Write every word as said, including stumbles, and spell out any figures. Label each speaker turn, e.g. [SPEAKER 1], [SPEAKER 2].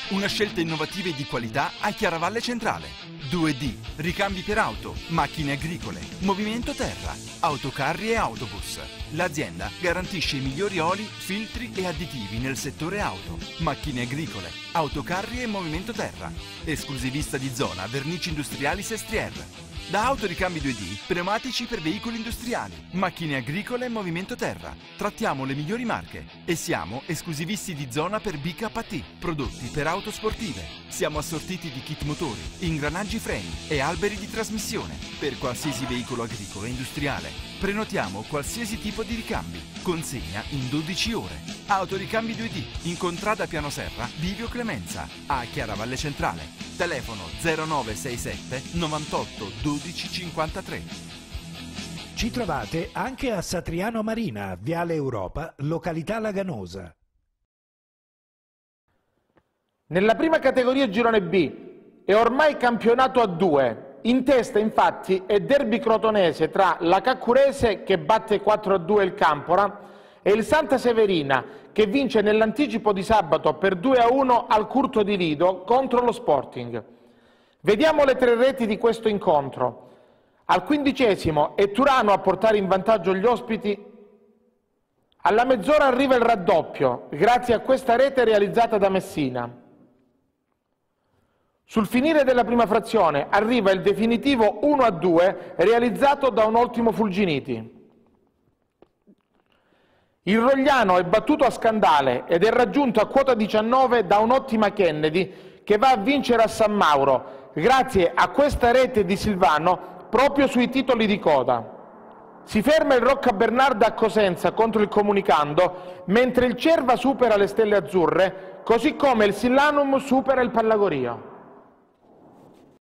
[SPEAKER 1] Una scelta innovativa e di qualità a Chiaravalle Centrale. due D, ricambi per auto, macchine agricole, movimento terra, autocarri e autobus. L'azienda garantisce i migliori oli, filtri e additivi nel settore auto, macchine agricole, autocarri e movimento terra. Esclusivista di zona, vernici industriali Sestriere. Da autoricambi due D, pneumatici per veicoli industriali, macchine agricole e movimento terra. Trattiamo le migliori marche e siamo esclusivisti di zona per B K T, prodotti per auto sportive. Siamo assortiti di kit motori, ingranaggi freni e alberi di trasmissione per qualsiasi veicolo agricolo e industriale. Prenotiamo qualsiasi tipo di ricambi. Consegna in dodici ore. Autoricambi due D, in contrada Piano Serra, Bivio Clemenza, a Chiaravalle Centrale. Telefono zero nove sei sette novantotto dodici cinquantatré.
[SPEAKER 2] Ci trovate anche a Satriano Marina, Viale Europa, località Laganosa.
[SPEAKER 3] Nella prima categoria girone B è ormai campionato a due. In testa infatti è derby crotonese tra la Caccurese che batte quattro a due il Campora e il Santa Severina che vince nell'anticipo di sabato per due a uno al Curto di Lido contro lo Sporting. Vediamo le tre reti di questo incontro. Al quindicesimo è Turano a portare in vantaggio gli ospiti. Alla mezz'ora arriva il raddoppio grazie a questa rete realizzata da Messina. Sul finire della prima frazione arriva il definitivo uno a due realizzato da un ottimo Fulginiti. Il Rogliano è battuto a Scandale ed è raggiunto a quota diciannove da un'ottima Kennedy che va a vincere a San Mauro grazie a questa rete di Silvano proprio sui titoli di coda. Si ferma il Rocca Bernarda a Cosenza contro il Comunicando mentre il Cerva supera le Stelle Azzurre così come il Sillanum supera il Pallagorio.